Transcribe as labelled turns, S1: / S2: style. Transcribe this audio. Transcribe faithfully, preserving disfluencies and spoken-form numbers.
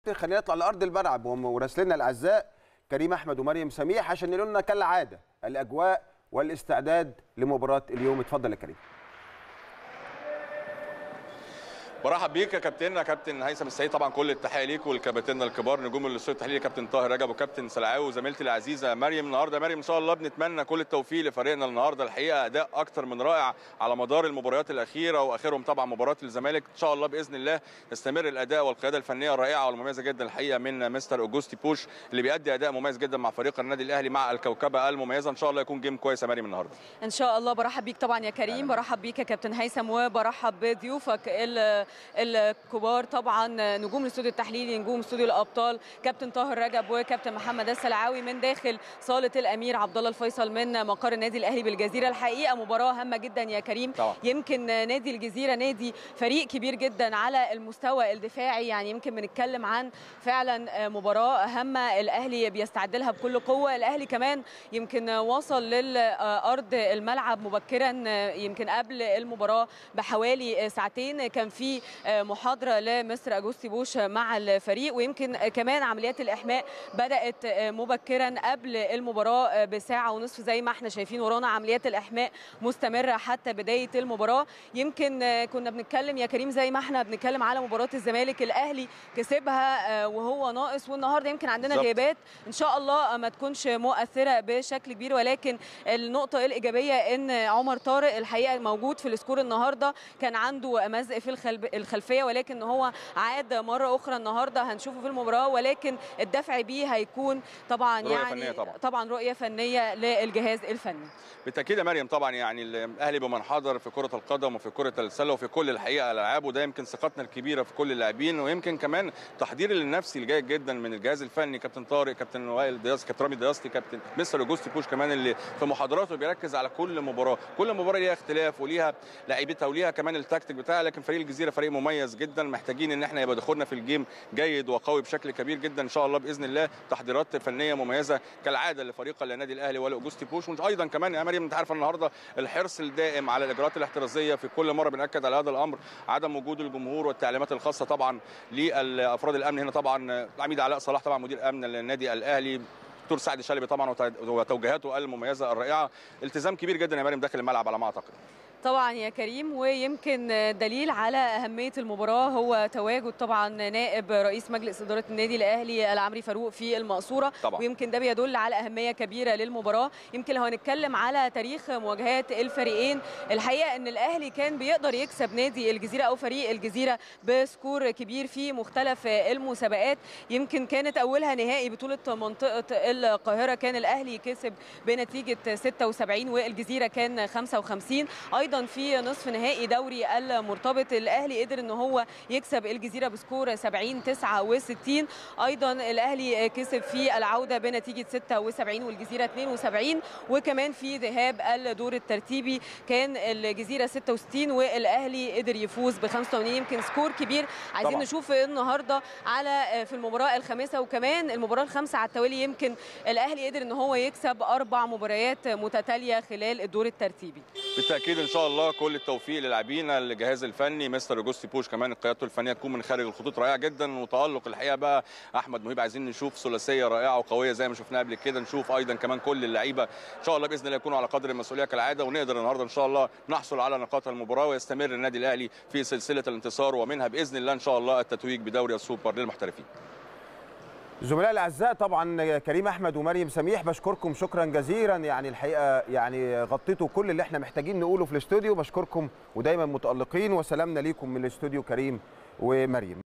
S1: خلينا نطلع لارض الملعب وراسلنا الاعزاء كريم احمد ومريم سميح عشان يقولوا لنا كالعاده الاجواء والاستعداد لمباراه اليوم. اتفضل يا كريم.
S2: برحب بيك يا كابتننا كابتن هيثم السعيد، طبعا كل التحيه ليك والكباتنه الكبار نجوم الاستوديو التحليلي كابتن طاهر رجب وكابتن سلعاوي وزميلتي العزيزه مريم. النهارده مريم ان شاء الله بنتمنى كل التوفيق لفريقنا النهارده، الحقيقه اداء اكتر من رائع على مدار المباريات الاخيره واخرهم طبعا مباراه الزمالك. ان شاء الله باذن الله يستمر الاداء والقياده الفنيه الرائعه والمميزه جدا الحقيقه من مستر اوجوستي بوش اللي بيأدي اداء مميز جدا مع فريق النادي الاهلي مع الكوكبه المميزه. ان شاء الله يكون جيم كويس يا مريم النهارده
S3: ان شاء الله. برحب بيك طبعا يا كريم، برحب بيك يا كابتن هيثم، وبرحب بضيوفك الكبار طبعا نجوم الاستوديو التحليلي، نجوم استوديو الابطال، كابتن طاهر رجب وكابتن محمد السلعاوي من داخل صاله الامير عبد الله الفيصل من مقر النادي الاهلي بالجزيره. الحقيقه مباراه هامه جدا يا كريم طبعا. يمكن نادي الجزيره نادي فريق كبير جدا على المستوى الدفاعي، يعني يمكن بنتكلم عن فعلا مباراه هامه الاهلي بيستعد لها بكل قوه. الاهلي كمان يمكن وصل للارض الملعب مبكرا، يمكن قبل المباراه بحوالي ساعتين كان في محاضره لمستر اوجوستي بوش مع الفريق، ويمكن كمان عمليات الاحماء بدات مبكرا قبل المباراه بساعه ونصف زي ما احنا شايفين ورانا. عمليات الاحماء مستمره حتى بدايه المباراه. يمكن كنا بنتكلم يا كريم زي ما احنا بنتكلم على مباراه الزمالك، الاهلي كسبها وهو ناقص، والنهارده يمكن عندنا بالزبط. غيابات ان شاء الله ما تكونش مؤثره بشكل كبير، ولكن النقطه الايجابيه ان عمر طارق الحقيقه موجود في السكور النهارده، كان عنده مزق في الخلفيه ولكن هو عاد مره اخرى النهارده هنشوفه في المباراه، ولكن الدفع بيه هيكون طبعا
S2: رؤية
S3: يعني
S2: فنية طبعا.
S3: طبعا رؤيه فنيه للجهاز الفني
S2: بالتاكيد يا مريم. طبعا يعني الاهلي بمنحدر في كره القدم وفي كره السله وفي كل الحقيقه الالعاب، وده يمكن ثقتنا الكبيره في كل اللاعبين، ويمكن كمان تحضير النفسي الجيد جدا من الجهاز الفني كابتن طارق، كابتن وائل دياس، كابتن رامي دياستي، كابتن مستر اوجوستي بوش كمان اللي في محاضراته بيركز على كل مباراه، كل مباراه ليها اختلاف وليها لعيبتها وليها كمان التكتيك بتاعها. لكن فريق الجزيره فريق مميز جدا، محتاجين ان احنا يبقى دخولنا في الجيم جيد وقوي بشكل كبير جدا ان شاء الله باذن الله. تحضيرات فنيه مميزه كالعاده لفريق النادي الاهلي والاوجوستي بوش. وايضا كمان يا مريم انت عارفه النهارده الحرص الدائم على الاجراءات الاحترازيه، في كل مره بناكد على هذا الامر، عدم وجود الجمهور والتعليمات الخاصه طبعا لافراد الامن هنا. طبعا العميد علاء صلاح طبعا مدير امن النادي الاهلي، دكتور سعد الشلبي طبعا وتوجيهاته المميزه الرائعه، التزام كبير جدا يا مريم داخل الملعب على ما اعتقد
S3: طبعا يا كريم. ويمكن دليل على أهمية المباراة هو تواجد طبعا نائب رئيس مجلس إدارة النادي الأهلي العمري فاروق في المقصورة طبعا. ويمكن ده بيدل على أهمية كبيرة للمباراة. يمكن لو هنتكلم على تاريخ مواجهات الفريقين، الحقيقة أن الأهلي كان بيقدر يكسب نادي الجزيرة أو فريق الجزيرة بسكور كبير في مختلف المسابقات. يمكن كانت أولها نهائي بطولة منطقة القاهرة كان الأهلي كسب بنتيجة ستة وسبعين والجزيرة كان خمسة وخمسين. أيضا في نصف نهائي دوري المرتبط الاهلي قدر ان هو يكسب الجزيره بسكور سبعين تسعة وستين. ايضا الاهلي كسب في العوده بنتيجه ستة وسبعين والجزيره اثنين وسبعين. وكمان في ذهاب الدور الترتيبي كان الجزيره ستة وستين والاهلي قدر يفوز ب خمسة وثمانين. يمكن سكور كبير عايزين طبعا. نشوف النهارده على في المباراه الخامسه وكمان المباراه الخامسه على التوالي. يمكن الاهلي قدر ان هو يكسب اربع مباريات متتاليه خلال الدور الترتيبي.
S2: بالتاكيد ان شاء الله كل التوفيق للاعبين، الجهاز الفني مستر اوجوستي بوش كمان قيادته الفنيه تكون من خارج الخطوط رائعه جدا. وتالق الحقيقه بقى احمد مهيب، عايزين نشوف ثلاثيه رائعه وقويه زي ما شفناها قبل كده، نشوف ايضا كمان كل اللعيبه ان شاء الله باذن الله يكونوا على قدر المسؤوليه كالعاده، ونقدر النهارده ان شاء الله نحصل على نقاط المباراه ويستمر النادي الاهلي في سلسله الانتصار ومنها باذن الله ان شاء الله التتويج بدوري السوبر للمحترفين.
S1: زملاء الاعزاء طبعا كريم احمد ومريم سميح بشكركم شكرا جزيلا، يعني الحقيقه يعني غطيتوا كل اللي احنا محتاجين نقوله في الاستوديو. بشكركم ودايما متالقين، وسلامنا ليكم من الاستوديو كريم ومريم.